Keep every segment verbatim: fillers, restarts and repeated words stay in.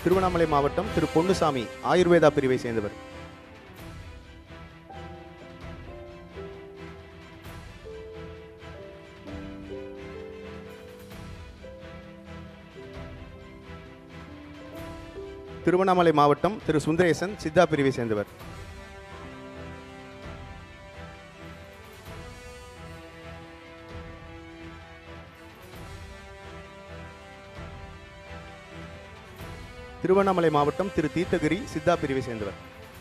திருவண்ணாமலை மாவட்டம் திரு பொன்னுசாமி ஆயுர்வேதா பிரிவை சேர்ந்தவர். திருவண்ணாமலை மாவட்டம் திரு சுந்தரேசன் சித்தா பிரிவை சேர்ந்தவர். திருவண்ணாமலை மாவட்டம் திரு தீர்த்தகிரி சித்தா பிரிவை சேர்ந்தவர்.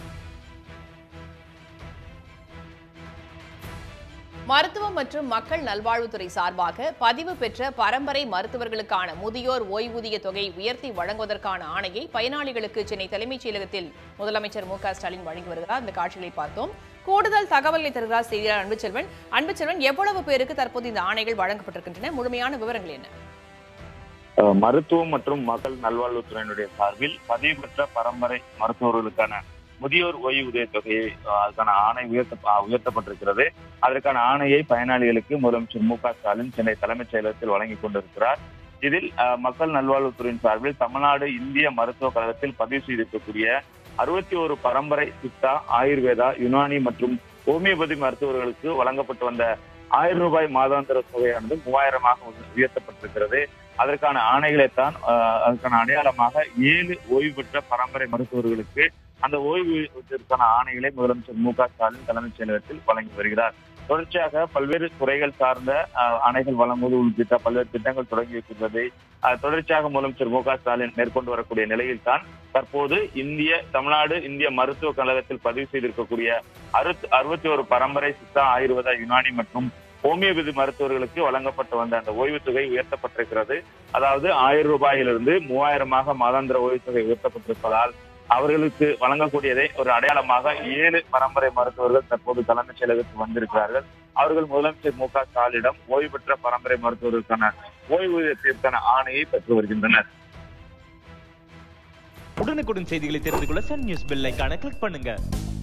மருத்துவம் மற்றும் மக்கள் நல்வாழ்வுத்துறை சார்பாக பதிவு பெற்ற பரம்பரை மருத்துவர்களுக்கான முதியோர் ஓய்வூதிய தொகை உயர்த்தி வழங்குவதற்கான ஆணையை பயனாளிகளுக்கு சென்னை தலைமைச் செயலகத்தில் முதலமைச்சர் மு க ஸ்டாலின் வழங்கி வருகிறார். இந்த காட்சிகளை பார்த்தோம். கூடுதல் தகவலை தருகிறார் செய்தியாளர் அன்புச்செல்வன். அன்புச்செல்வன், எவ்வளவு பேருக்கு தற்போது இந்த ஆணைகள் வழங்கப்பட்டிருக்கின்றன? முழுமையான விவரங்கள் என்ன? மருத்துவம் மற்றும் மக்கள் நல்வாழ்வுத்துறையினுடைய சார்பில் பதிவு பெற்ற பரம்பரை மருத்துவர்களுக்கான முதியோர் ஓய்வூதிய தொகையை அதுக்கான ஆணை உயர்த்த உயர்த்தப்பட்டிருக்கிறது. அதற்கான ஆணையை பயனாளிகளுக்கு முதலமைச்சர் மு க ஸ்டாலின் சென்னை தலைமைச் செயலகத்தில் வழங்கி கொண்டிருக்கிறார். இதில் மக்கள் நல்வாழ்வுத்துறையின் சார்பில் தமிழ்நாடு இந்திய மருத்துவக் கழகத்தில் பதிவு செய்திருக்கக்கூடிய அறுபத்தி ஒரு பரம்பரை சித்தா, ஆயுர்வேதா, யுனானி மற்றும் ஹோமியோபதி மருத்துவர்களுக்கு வழங்கப்பட்டு வந்த ஆயிரம் ரூபாய் மாதாந்திர தொகையானது மூவாயிரமாக உயர்த்தப்பட்டிருக்கிறது. அதற்கான ஆணைகளைத்தான் அதற்கான அடையாளமாக ஏழு ஓய்வு பெற்ற பரம்பரை மருத்துவர்களுக்கு அந்த ஓய்வூதியத்திற்கான ஆணைகளை முதலமைச்சர் மு க ஸ்டாலின் தலைமைச் செயலகத்தில் வழங்கி வருகிறார். தொடர்ச்சியாக பல்வேறு துறைகள் சார்ந்த ஆணைகள் வழங்குவது உள்ளிட்ட பல்வேறு திட்டங்கள் தொடங்கி வைத்துள்ளதை தொடர்ச்சியாக முதலமைச்சர் மு க ஸ்டாலின் மேற்கொண்டு வரக்கூடிய நிலையில் தான் தற்போது இந்திய தமிழ்நாடு இந்திய மருத்துவக் கழகத்தில் பதிவு செய்திருக்கக்கூடிய அறுபத்தி அறுபத்தி ஒரு பரம்பரை சித்தா, ஆயுர்வேதா, யுனானி மற்றும் ஹோமியோபதி மருத்துவர்களுக்கு வழங்கப்பட்டு வந்த அந்த ஓய்வு தொகை உயர்த்தப்பட்டிருக்கிறது. அதாவது ஆயிரம் ரூபாயிலிருந்து மூவாயிரமாக மாதாந்திர ஓய்வு தொகை உயர்த்தப்பட்டிருப்பதால் அவர்களுக்கு வழங்கக்கூடியதை ஒரு அடையாளமாக ஏழு பரம்பரை மருத்துவர்கள் தற்போது தலைமைச் செயலகத்தில் வந்திருக்கிறார்கள். அவர்கள் முதலமைச்சர் மு க ஸ்டாலினிடம் ஓய்வு பெற்ற பரம்பரை மருத்துவர்களுக்கான ஓய்வூதியத்திற்கான ஆணையை பெற்று வருகின்றனர். உடனுக்குடன் செய்திகளை தெரிந்து கொள்ள சன் நியூஸ் பெல் ஐகானை கிளிக் பண்ணுங்க.